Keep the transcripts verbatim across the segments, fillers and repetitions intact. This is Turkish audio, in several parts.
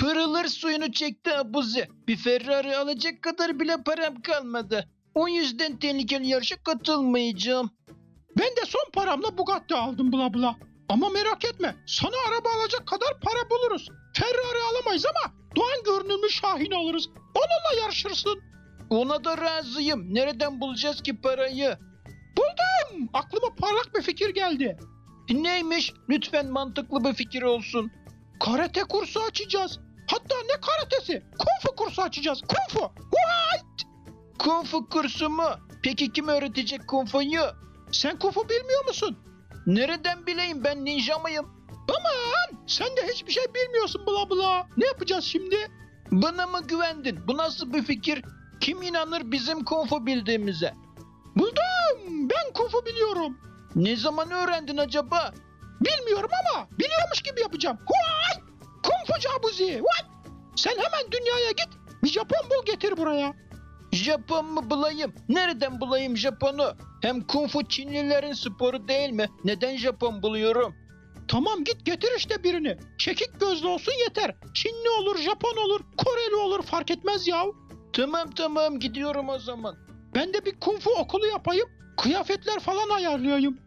Pırılır suyunu çekti Abuzi. Bir Ferrari alacak kadar bile param kalmadı. O yüzden tehlikeli yarışa katılmayacağım. Ben de son paramla Bugatti aldım bla bla. Ama merak etme, sana araba alacak kadar para buluruz. Ferrari alamayız ama Doğan görünümlü Şahin alırız. Onunla yarışırsın. Ona da razıyım. Nereden bulacağız ki parayı? Buldum. Aklıma parlak bir fikir geldi. Neymiş? Lütfen mantıklı bir fikir olsun. Karate kursu açacağız. Hatta ne karatesi? Kung fu kursu açacağız. Kung fu. What? Kung fu kursu mu? Peki kim öğretecek kung fu'yu? Sen kung fu bilmiyor musun? Nereden bileyim, ben ninja mıyım? Aman sen de hiçbir şey bilmiyorsun bla bla. Ne yapacağız şimdi? Bana mı güvendin? Bu nasıl bir fikir? Kim inanır bizim kung fu bildiğimize? Buldum. Ben kung fu biliyorum. Ne zaman öğrendin acaba? Bilmiyorum ama biliyormuş gibi yapacağım. What? Kung fu Abuzi. What? Sen hemen dünyaya git. Bir Japon bul getir buraya. Japon mu bulayım? Nereden bulayım Japon'u? Hem kung fu Çinlilerin sporu değil mi? Neden Japon buluyorum? Tamam git getir işte birini. Çekik gözlü olsun yeter. Çinli olur, Japon olur, Koreli olur fark etmez ya. Tamam tamam gidiyorum o zaman. Ben de bir kung fu okulu yapayım. Kıyafetler falan ayarlayayım.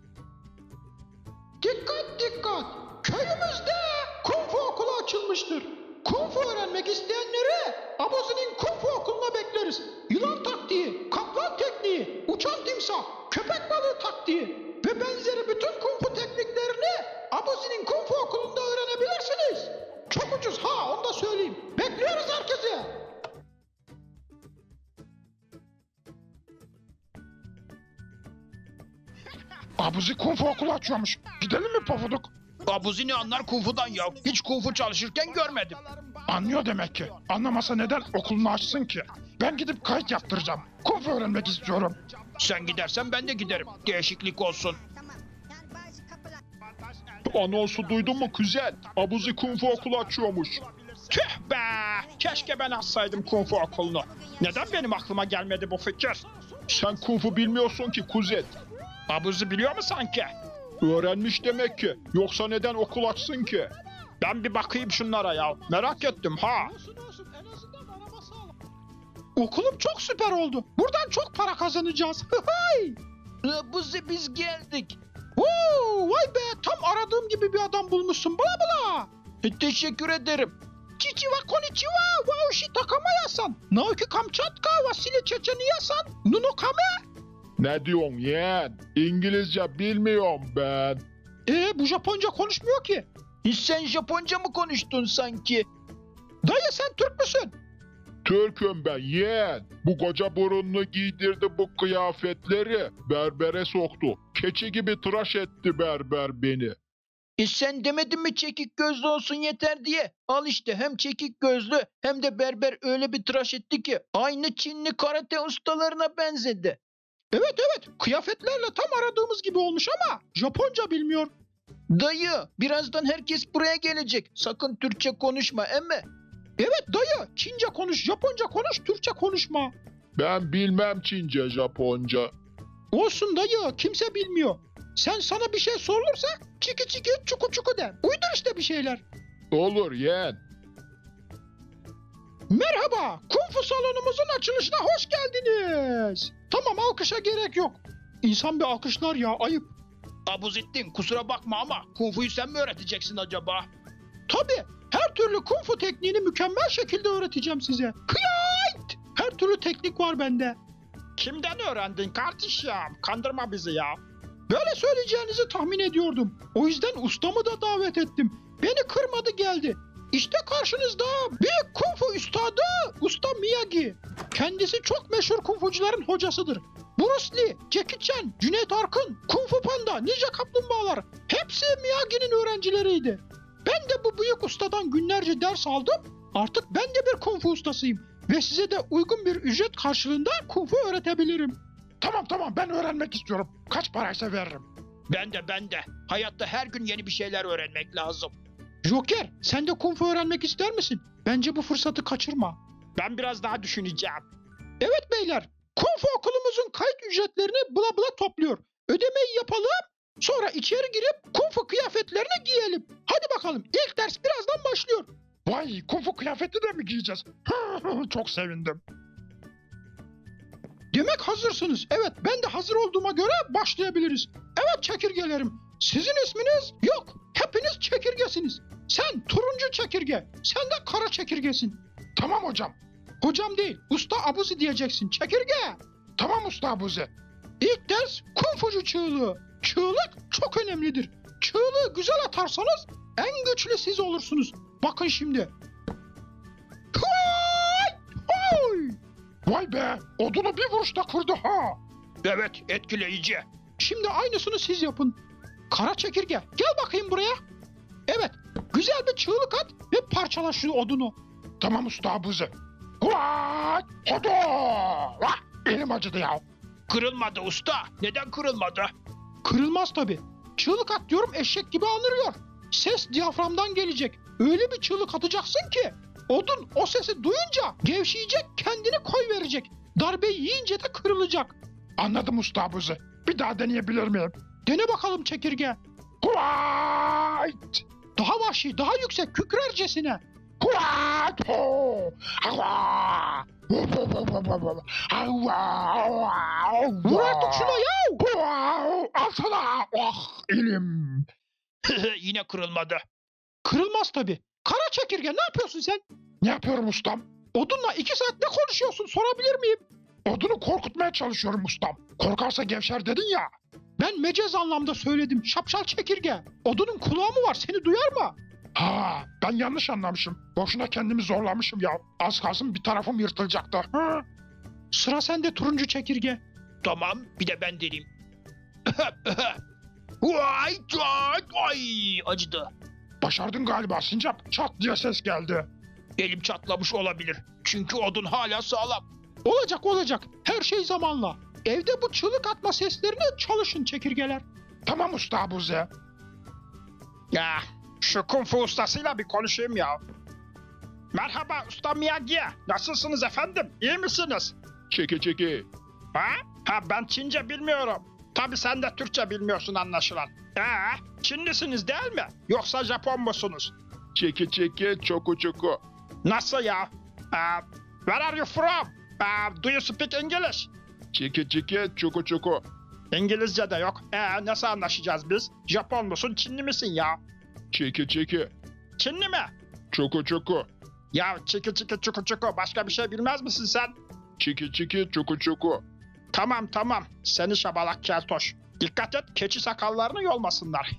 Dikkat dikkat. Köyümüzde kung fu okulu açılmıştır. Kung fu öğrenmek isteyenleri Abuzi'nin kung fu okuluna bekleriz. Yılan taktiği, kaplan tekniği, uçan timsah, köpek balığı taktiği ve benzeri bütün kung fu tekniklerini Abuzi'nin kung fu okulunda öğrenebilirsiniz. Çok ucuz ha, onu da söyleyeyim. Bekliyoruz herkesi. Abuzi kung fu okulu açıyormuş. Gidelim mi Pofuduk? Abuzi ne anlar kung fu'dan ya? Hiç kung fu çalışırken görmedim. Anlıyor demek ki. Anlamasa neden okulunu açsın ki? Ben gidip kayıt yaptıracağım. Kung fu öğrenmek istiyorum. Sen gidersen ben de giderim. Değişiklik olsun. Anonsu duydun mu kuzen? Abuzi kung fu okulu açıyormuş. Tüh be! Keşke ben açsaydım kung fu okulunu. Neden benim aklıma gelmedi bu fikir? Sen kung fu bilmiyorsun ki kuzen. Abuzi biliyor mu sanki? Öğrenmiş demek ki. Yoksa neden okul açsın ki? Ben bir bakayım şunlara ya. Merak ettim ha. Okulum çok süper oldu. Buradan çok para kazanacağız. Abuzi biz geldik. Oo, vay be, tam aradığım gibi bir adam bulmuşsun. Bla bla. E, teşekkür ederim. Chichiwa konnichiwa wa oshi takamayasan. Naoki Kamchatka Vasili Çeçeniyasan. Nuno kame. Ne diyorsun yeğen? İngilizce bilmiyorum ben. Ee bu Japonca konuşmuyor ki. E, sen Japonca mı konuştun sanki? Dayı sen Türk müsün? Türk'üm ben yeğen. Bu koca burunlu giydirdi bu kıyafetleri. Berbere soktu. Keçi gibi tıraş etti berber beni. E sen demedin mi çekik gözlü olsun yeter diye? Al işte, hem çekik gözlü hem de berber öyle bir tıraş etti ki aynı Çinli karate ustalarına benzedi. Evet evet, kıyafetlerle tam aradığımız gibi olmuş ama Japonca bilmiyor. Dayı, birazdan herkes buraya gelecek. Sakın Türkçe konuşma emme. Evet dayı, Çince konuş, Japonca konuş, Türkçe konuşma. Ben bilmem Çince, Japonca. Olsun dayı, kimse bilmiyor. Sen sana bir şey sorulursa çiki çiki çuku çuku de. Uydur işte bir şeyler. Olur yeğen. Merhaba, Kung Fu salonumuzun açılışına hoş geldiniz. Tamam, alkışa gerek yok. İnsan bir alkışlar ya, ayıp. Abuzittin, kusura bakma ama Kung Fu'yu sen mi öğreteceksin acaba? Tabii, her türlü Kung Fu tekniğini mükemmel şekilde öğreteceğim size. Kıyayt! Her türlü teknik var bende. Kimden öğrendin kardeşim? Kandırma bizi ya. Böyle söyleyeceğinizi tahmin ediyordum. O yüzden ustamı da davet ettim. Beni kırmadı geldi. İşte karşınızda büyük Kung Fu üstadı Usta Miyagi. Kendisi çok meşhur Kung Fucuların hocasıdır. Bruce Lee, Jackie Chan, Cüneyt Arkın, Kung Fu Panda, Ninja Kaplumbağalar hepsi Miyagi'nin öğrencileriydi. Ben de bu büyük ustadan günlerce ders aldım. Artık ben de bir Kung Fu ustasıyım. Ve size de uygun bir ücret karşılığında Kung Fu öğretebilirim. Tamam tamam, ben öğrenmek istiyorum. Kaç paraysa veririm. Ben de ben de. Hayatta her gün yeni bir şeyler öğrenmek lazım. Joker, sen de Kung Fu öğrenmek ister misin? Bence bu fırsatı kaçırma. Ben biraz daha düşüneceğim. Evet beyler, Kung Fu okulumuzun kayıt ücretlerini bla bla topluyor. Ödemeyi yapalım, sonra içeri girip Kung Fu kıyafetlerini giyelim. Hadi bakalım, ilk ders birazdan başlıyor. Vay, kung fu kıyafeti de mi giyeceğiz? Çok sevindim. Demek hazırsınız. Evet, ben de hazır olduğuma göre başlayabiliriz. Evet çekirgelerim. Sizin isminiz yok. Hepiniz çekirgesiniz. Sen turuncu çekirge. Sen de kara çekirgesin. Tamam hocam. Hocam değil, usta abuzi diyeceksin. Çekirge. Tamam usta abuzi. İlk ders kung fucu çığlığı. Çığlık çok önemlidir. Çığlığı güzel atarsanız en güçlü siz olursunuz. Bakın şimdi. Huy! Huy! Vay be, odunu bir vuruşta kırdı ha. Evet, etkileyici. Şimdi aynısını siz yapın. Kara çekirge, gel bakayım buraya. Evet, güzel bir çığlık at ve parçala şu odunu. Tamam usta abuzi. Vay! Hodo! Vah! Elim acıdı ya. Kırılmadı usta. Neden kırılmadı? Kırılmaz tabii. Çığlık at diyorum, eşek gibi anırıyor. Ses diyaframdan gelecek. Öyle bir çığlık atacaksın ki odun o sesi duyunca gevşeyecek, kendini koy verecek. Darbeyi yiyince de kırılacak. Anladım usta abuzi. Bir daha deneyebilir miyim? Dene bakalım çekirge. White! Daha vahşi, daha yüksek, kükrercesine. White! Ho! Hava! Vur artık şuna ya! Alsana! Oh elim! Yine kırılmadı. Kırılmaz tabii. Kara çekirge, ne yapıyorsun sen? Ne yapıyorum ustam? Odunla iki saat ne konuşuyorsun, sorabilir miyim? Odunu korkutmaya çalışıyorum ustam. Korkarsa gevşer dedin ya. Ben mecaz anlamda söyledim, şapşal çekirge. Odunun kulağı mı var, seni duyar mı? Ha, ben yanlış anlamışım. Boşuna kendimi zorlamışım ya. Az kalsın bir tarafım yırtılacaktı. Ha? Sıra sende turuncu çekirge. Tamam, bir de ben deneyeyim. Vay, vay, vay, acıdı. Başardın galiba Sincap. Çat diye ses geldi. Elim çatlamış olabilir. Çünkü odun hala sağlam. Olacak olacak. Her şey zamanla. Evde bu çığlık atma seslerini çalışın çekirgeler. Tamam usta abuzi. Ya şu kung fu ustasıyla bir konuşayım ya. Merhaba usta Miyagi. Nasılsınız efendim? İyi misiniz? Çeki çeki. Ha? Ha ben Çince bilmiyorum. Tabii sen de Türkçe bilmiyorsun anlaşılan. Ee, Çinlisiniz değil mi? Yoksa Japon musunuz? Çeki çeki çoku çoku. Nasıl ya? Uh, where are you from? Uh, do you speak English? Çeki çeki çoku çoku. İngilizce de yok. Ee, nasıl anlaşacağız biz? Japon musun, Çinli misin ya? Çeki çeki Çinli mi? çoku çoku. Ya çiki çiki çuku çuku başka bir şey bilmez misin sen? Çeki çeki çoku çoku. Tamam tamam. Seni şabalak keltoş. Dikkat et keçi sakallarını yolmasınlar.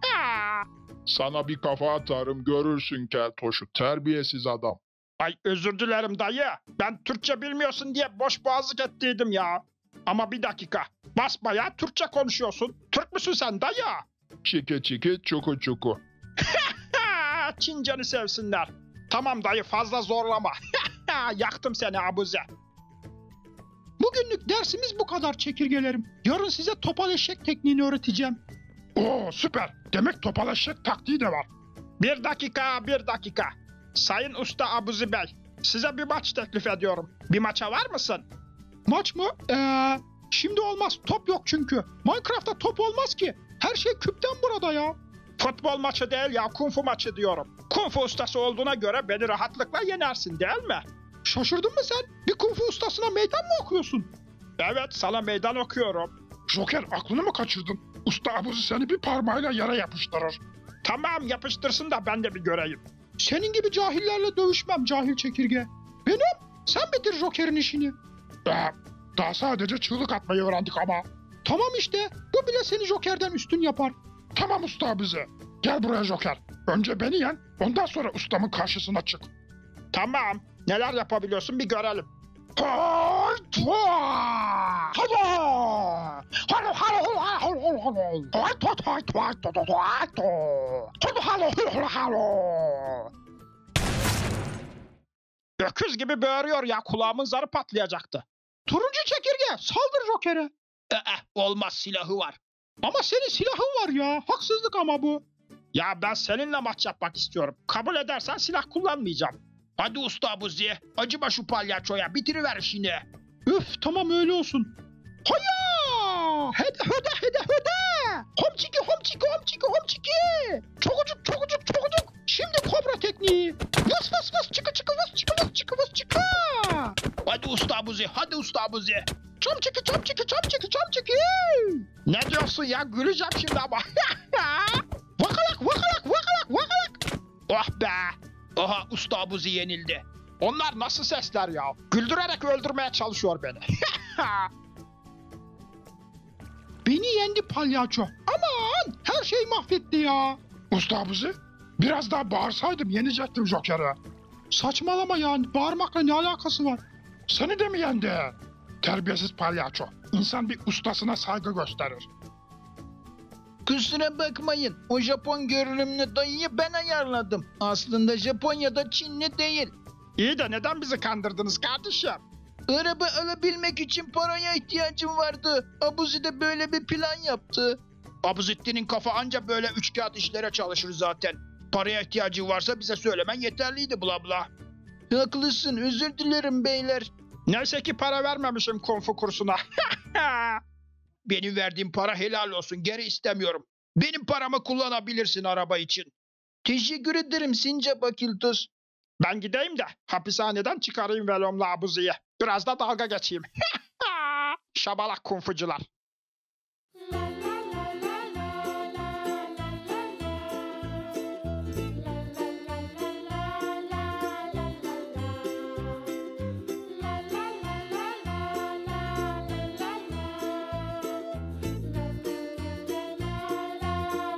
Sana bir kafa atarım görürsün keltoşu. Terbiyesiz adam. Ay özür dilerim dayı. Ben Türkçe bilmiyorsun diye boş boğazlık ettiydim ya. Ama bir dakika. Basbayağı Türkçe konuşuyorsun. Türk müsün sen dayı? Çeki çeki çoku çoku. Çinceni sevsinler. Tamam dayı fazla zorlama. Yaktım seni abuze. Bugünlük dersimiz bu kadar çekirgelerim. Yarın size topal eşek tekniğini öğreteceğim. Oo süper. Demek topal eşek taktiği de var. Bir dakika, bir dakika. Sayın Usta Abuzi Bey, size bir maç teklif ediyorum. Bir maça var mısın? Maç mı? Eee şimdi olmaz. Top yok çünkü. Minecraft'ta top olmaz ki. Her şey küpten burada ya. Futbol maçı değil ya, kung fu maçı diyorum. Kung fu ustası olduğuna göre beni rahatlıkla yenersin değil mi? Şaşırdın mı sen? Bir kung fu ustasına meydan mı okuyorsun? Evet, sana meydan okuyorum. Joker aklını mı kaçırdın? Usta Abuzi seni bir parmağıyla yere yapıştırır. Tamam, yapıştırsın da ben de bir göreyim. Senin gibi cahillerle dövüşmem cahil çekirge. Benim? Sen bitir Joker'in işini. Ee, daha sadece çığlık atmayı öğrendik ama. Tamam işte. Bu bile seni Joker'den üstün yapar. Tamam usta Abuzi. Gel buraya Joker. Önce beni yen, ondan sonra ustamın karşısına çık. Tamam, neler yapabiliyorsun bir görelim. Öküz gibi böğürüyor ya, kulağımın zarı patlayacaktı. Turuncu çekirge saldır Joker'e. Ee, olmaz, silahı var. Ama senin silahın var ya. Haksızlık ama bu. Ya ben seninle maç yapmak istiyorum. Kabul edersen silah kullanmayacağım. Hadi usta Abuzi'ye. Acıma şu palyaçoya. Bitiriver işini. Üf tamam öyle olsun. Haya! Hede hede hede hede! Homçiki homçiki homçiki homçiki! Çokucuk çokucuk çokucuk! Şimdi kobra tekniği. Vıs vıs vıs çıkı çıkı vıs çıkı vıs çıkı vıs çıkı. Hadi usta Abuzi, hadi usta Abuzi. Çam çıkı çam çıkı çam çıkı çam çıkı. Ne diyorsun ya? Güleceğim şimdi ama. Vakalak vakalak vakalak vakalak. Oh be. Aha usta Abuzi yenildi. Onlar nasıl sesler ya? Güldürerek öldürmeye çalışıyor beni. Beni yendi palyaço. Aman her şeyi mahvetti ya. Usta abuzi, biraz daha bağırsaydım yenecektim Joker'ı. Saçmalama yani bağırmakla ne alakası var? Seni de mi yendi? Terbiyesiz palyaço. İnsan bir ustasına saygı gösterir. Kusura bakmayın. O Japon görünümlü dayıyı ben ayarladım. Aslında Japonya'da Çinli değil. İyi de neden bizi kandırdınız kardeşim? Araba alabilmek için paraya ihtiyacım vardı. Abuzi de böyle bir plan yaptı. Abuzettin'in kafa anca böyle üç kağıt işlere çalışır zaten. Paraya ihtiyacı varsa bize söylemen yeterliydi bla bla. Haklısın, özür dilerim beyler. Neyse ki para vermemişim kung fu kursuna. Benim verdiğim para helal olsun, geri istemiyorum. Benim paramı kullanabilirsin araba için. Teşekkür ederim Sincap Akiltos. Ben gideyim de hapishaneden çıkarayım Velom'la Abuzi'yi. Biraz da dalga geçeyim. Şabalak kung fucular.